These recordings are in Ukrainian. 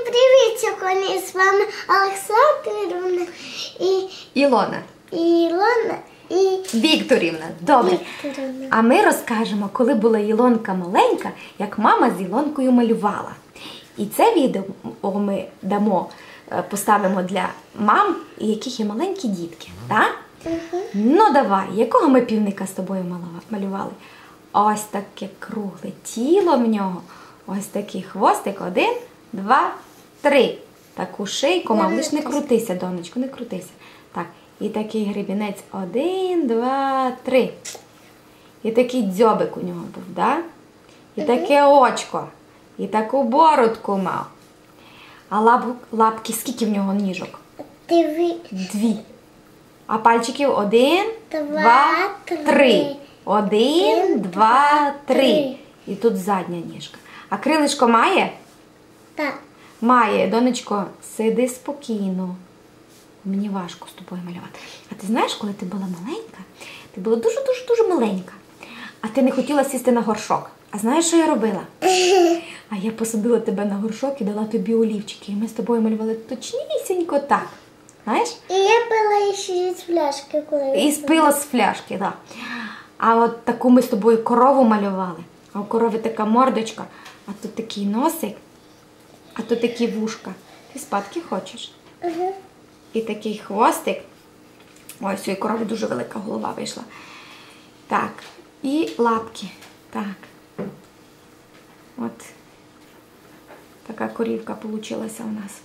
привіт! Сьогодні з вами Олександрівна і Ілона. Ілона і Вікторівна. Добре. Вікторівна. А ми розкажемо, коли була Ілонка маленька, як мама з Ілонкою малювала. І це відео ми поставимо для мам, яких є маленькі дітки. Так? Ну давай, якого ми півника з тобою малювали? Ось таке кругле тіло в нього. Ось такий хвостик. 1, 2, 3. Таку шийку, мам, лиш не крутися, донечко, не крутися. Так, і такий гребінець. 1, 2, 3. І такий дзьобик у нього був, да? І таке очко. І таку бородку мав. А лапки, скільки в нього ніжок? 2. А пальчиків 1, 2, 3. 1, 2, 3. І тут задня ніжка. А крилишко має? Так. Має. Донечко, сиди спокійно. Мені важко з тобою малювати. А ти знаєш, коли ти була маленька, ти була дуже-дуже маленька, а ти не хотіла сісти на горшок. А знаєш, що я робила? А я посадила тебе на горшок і дала тобі олівчики. І ми з тобою малювали точнісінько так. Знаєш? І я пила ще з фляшки, коли І спила з фляшки, так. Да. А от таку ми з тобою корову малювали. А у корови така мордочка, а тут такий носик, а тут такі вушка. Ти спадки хочеш? Угу. І такий хвостик. Ось, у цієї корови дуже велика голова вийшла. Так, і лапки. Так. От. Така корівка получилася у нас.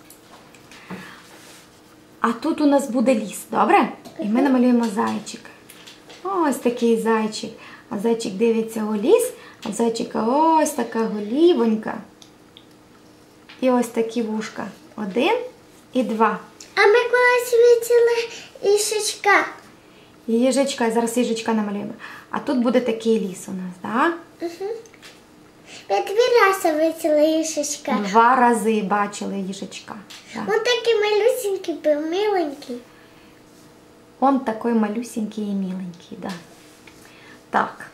А тут у нас буде ліс, добре? І ми намалюємо зайчика. Ось такий зайчик. А зайчик дивиться у ліс, а в зайчика ось така голівонька. І ось такі вушка. 1 і 2. А ми колись виділи їжачка. І їжачка, зараз їжачка намалюємо. А тут буде такий ліс у нас, так? Угу. Я 2 рази виділа їжачка. 2 рази бачили їжачка. Так. Он такий малюсенький був, миленький. Он такой малюсенький і миленький, да. Так.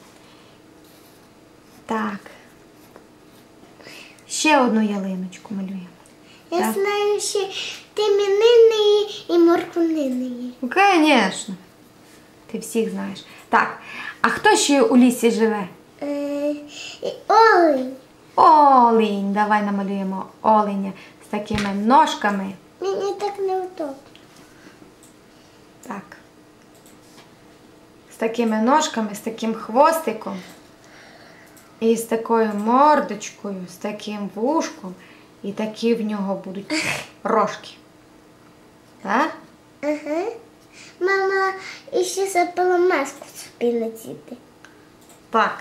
Так. Ще одну ялиночку малюємо. Я Так. знаю, що тимінини і моркунини. Ну, звісно. Ти всіх знаєш. Так. А хто ще у лісі живе? Олень. Олень. Давай намалюємо оленя з такими ножками. Мені так неудобно. Так. З такими ножками, з таким хвостиком. І з такою мордочкою, з таким вушком. І такі в нього будуть рожки. Так? Ага. Мама ще забула маску собі надіти. Так.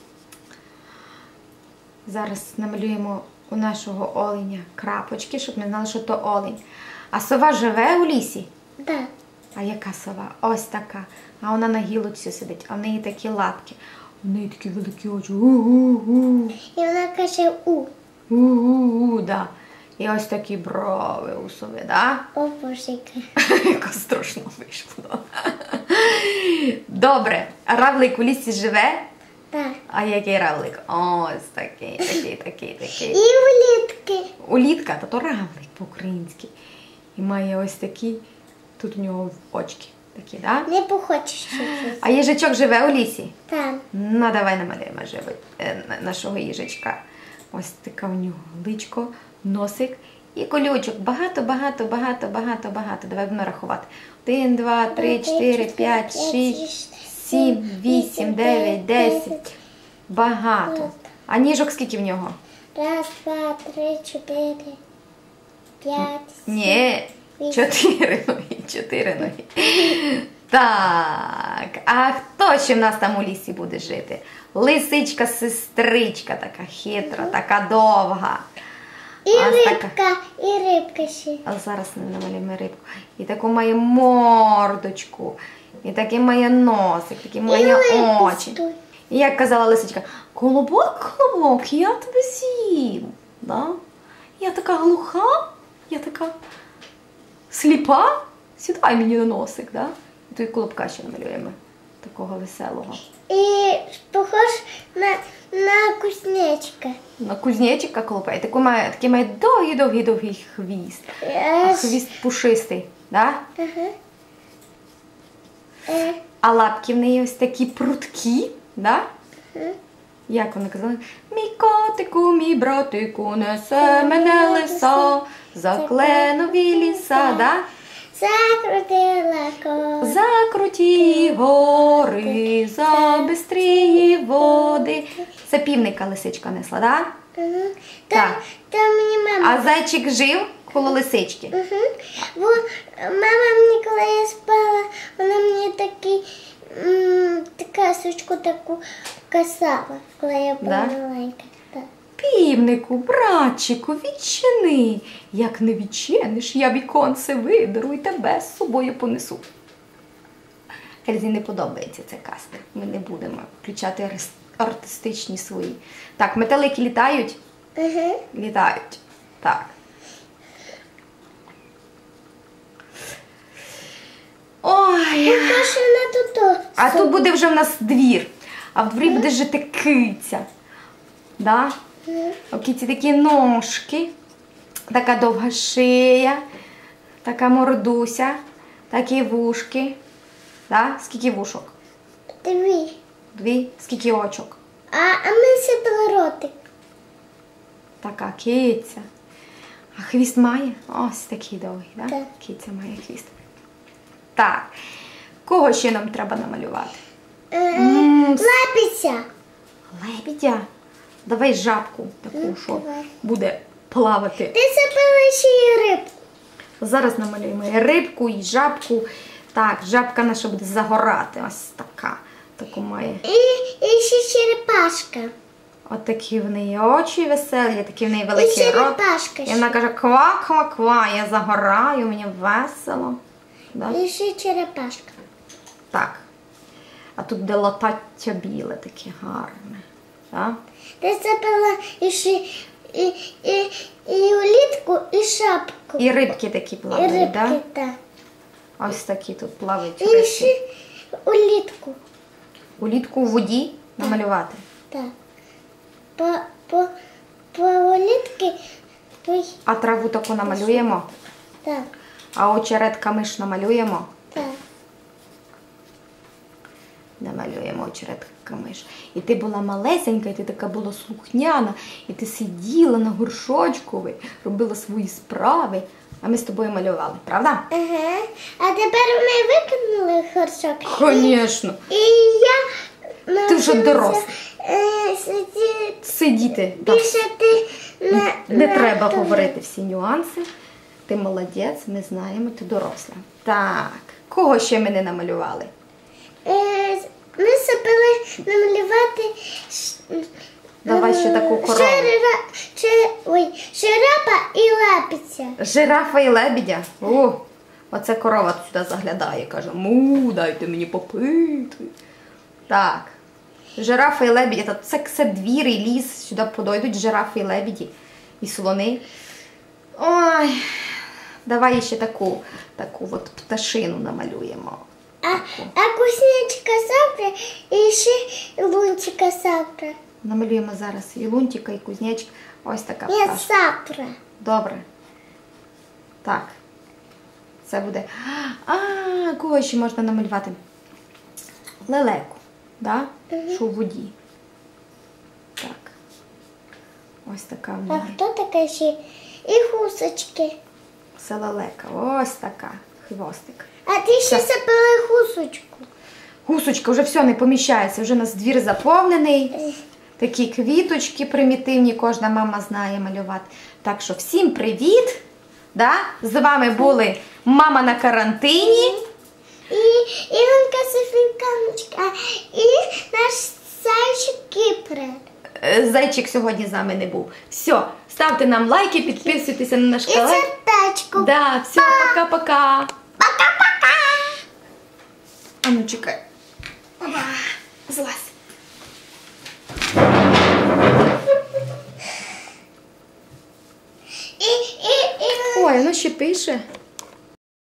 Зараз намалюємо у нашого оленя крапочки, щоб ми знали, що то олень. А сова живе у лісі? Так. А яка сова? Ось така. А вона на гілочці сидить, а в неї такі лапки. У неї такі великі очі. У-у-у. І вона каже у. У-у-у, да. І ось такі брови у сови, да? О, Боже. Яка страшно вийшло. Да? Добре. А равлик у лісі живе? Так. А який равлик? Ось такий. І улітки. Улітка, та то равлик по-українськи. І має ось такі, тут у нього очки такі, да? Не похочеш щось. А їжачок живе у лісі? Так. Ну, давай намалюємо нашого їжачка. Ось така у нього личко, носик і колючок. Багато. Давай будемо рахувати. 1, 2, 3, 4, 5, 6, 7, 8, 9, 10. Багато. А ніжок скільки в нього? 1, 2, 3, 4, 5, Ні, 4 ноги. Так, а хто ще в нас там у лісі буде жити? Лисичка-сестричка, така хитра, така довга. І рибка ще. А зараз не намалюємо рибку. І таку має мордочку, і такий має носик, такі має очі. І як казала лисичка, колобок, я тебе з'їм. Да? Я така глуха, я така сліпа, сідай мені на носик. Да? І тут колобка ще намалюємо. такого веселого. І похож на кузнечка. На кузнечика клопає. Такий має довгий хвіст. А хвіст пушистий, да? Ага. А лапки в неї ось такі прудкі, да? Як вона казала? Мій котику, мій братику, несе мене лиса, за кленові ліса, да? Закрутила кола. За круті гори, за бистрії води. Це півника лисичка несла, да? Так. Там мені мама. А зайчик жив коло лисички. Бо мама мені, коли я спала, вона мені така сучку таку касала, коли я була маленька. Так. Півнику, братчику, відчини. Як не відчиниш, я віконце видеру і тебе з собою понесу. Ельзі не подобається ця казка. Ми не будемо включати артистичні свої. Так, метелики літають? Літають. Так. Ой. А тут буде вже в нас двір. А в дворі буде жити киця. Да? У киці такі ножки, така довга шия, така мордуся, такі вушки. Да? Скільки вушок? 2. 2? Скільки очок? А ми сипали ротик. Така киця. А хвіст має? Ось такий довгий, да? Так. Киця має хвіст. Так. Кого ще нам треба намалювати? Лапиця. Лебедя. Давай жабку таку, що давай. буде плавати. Ти сипала ще й рибку. Зараз намалюємо і рибку, і жабку. Так, жабка наша буде загорати. Ось така. Таку має. І ще черепашка. От такі в неї очі веселі, такі в неї великий рот. черепашка І вона каже, ква-ква-ква, я загораю, мені весело. Да? І ще черепашка. Так. А тут де латаття біле, таке гарне. Так? Ти сипала і улітку, і шапку. І рибки такі І плавають, рибки, да? так. Ось такі тут плавають І рибки. ще улітку. Улітку в воді намалювати. Так. По улітки. А траву таку намалюємо. Так, А очерет камиш намалюємо. так. Намалюємо очерет камиш. І ти була малесенька, і ти така була слухняна, і ти сиділа на горшочку, робила свої справи, а ми з тобою малювали, правда? Ага. А тепер ми викинули горшок. Звісно. І я Ти вже доросла. Сидіти. Сидіти. Так. Більше ти Не треба говорити всі нюанси. Ти молодець, ми знаємо, ти доросла. Так, кого ще ми не намалювали? Ми забули намалювати Давай ще таку корову. Жирафа і лапиця. Жирафа і лебедя. О, оце корова сюди заглядає, каже, му, дайте мені попити. Так, жирафа і лебедя, це все двір і ліс, сюди подойдуть жирафи і лебеді, і слони. Ой, давай ще таку от пташину намалюємо. А кузнечка завтра і ще лунчика завтра. Намалюємо зараз і лунтика, і кузнечка. Ось така Ні, пташка. завтра. Добре. Так. Це буде. Кого ще можна намалювати? Лелеку. Да? Що в воді. Так. Ось така в А неї. хто така ще? І гусочки. Це лелека. Ось така. Хвостик. А ти ще забила гусочку. Гусочка вже все не поміщається. Вже у нас двір заповнений. Такі квіточки примітивні, кожна мама знає малювати. Так що всім привіт! Да? З вами були мама на карантині. І Іванка Софінка, і наш зайчик Кіприк. Зайчик сьогодні з нами не був. Все, ставте нам лайки, підписуйтеся на наш І канал. сердечко. Да, все, пока-пока. Пока-пока. А ну чекай. Опа, злазь. Ой, воно ще пише.